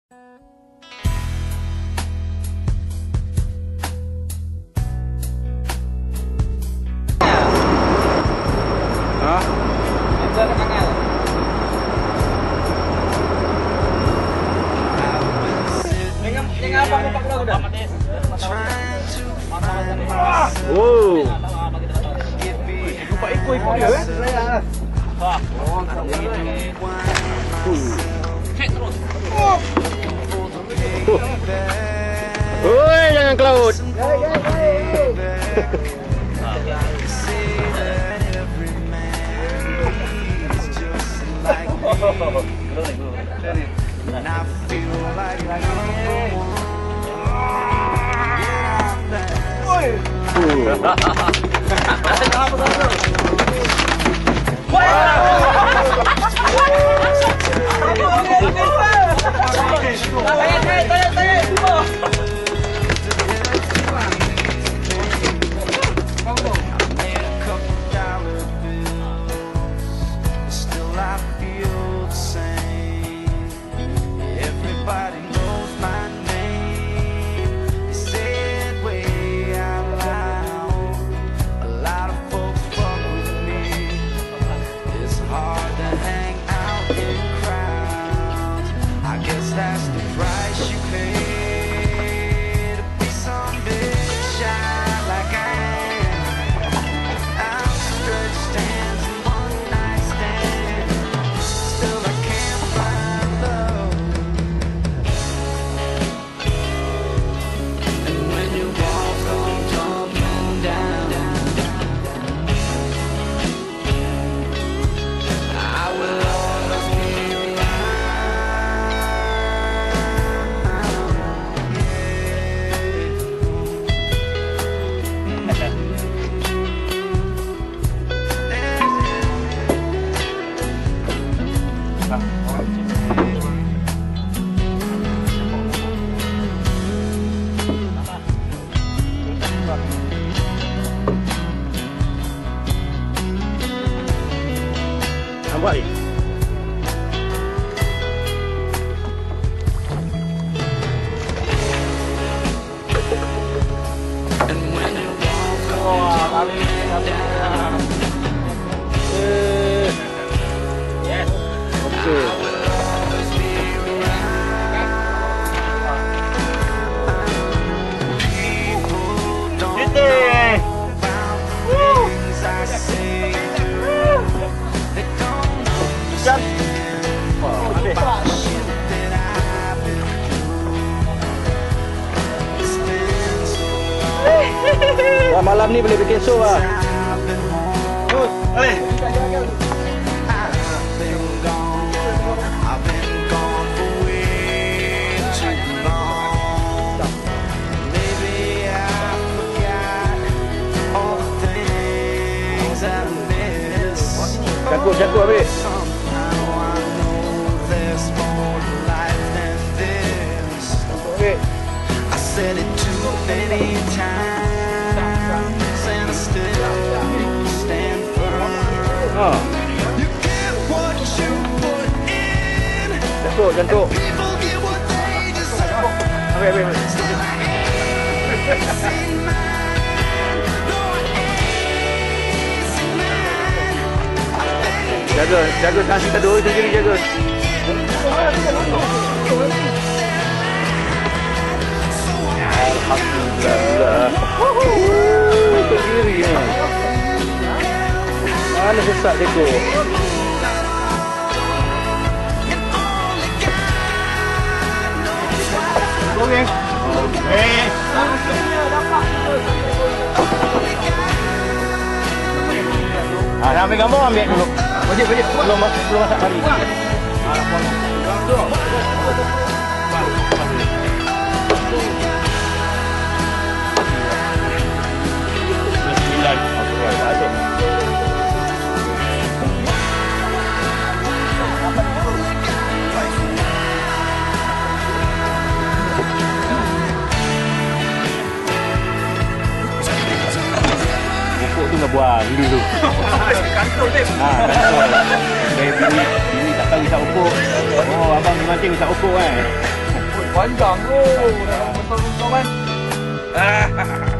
Oh. Lupa ikut dia Cek terus. Oi, jangan ke laut. Nampak ni? Wah, kali ni. Yes. Okey. Wah, malam ni boleh bikin show lah. Boleh. Jago habis. Okay. I said it too many times and I still stand firm. You get what you put in. Jantung. People get what they deserve. Jaga kaki kedua sendiri jaga. Alhamdulillah. Sendiri ni. Mana sesak jago. Okey. Nak ambil gambar ambil dulu. Wajib belum masak kari. Pokok tu nak buang dulu. Kantor dia. Kantor. Bini tak tahu isap pokok. Oh, abang ni mancing isap pokok kan. Panjang tu. Dah lama betul kawan.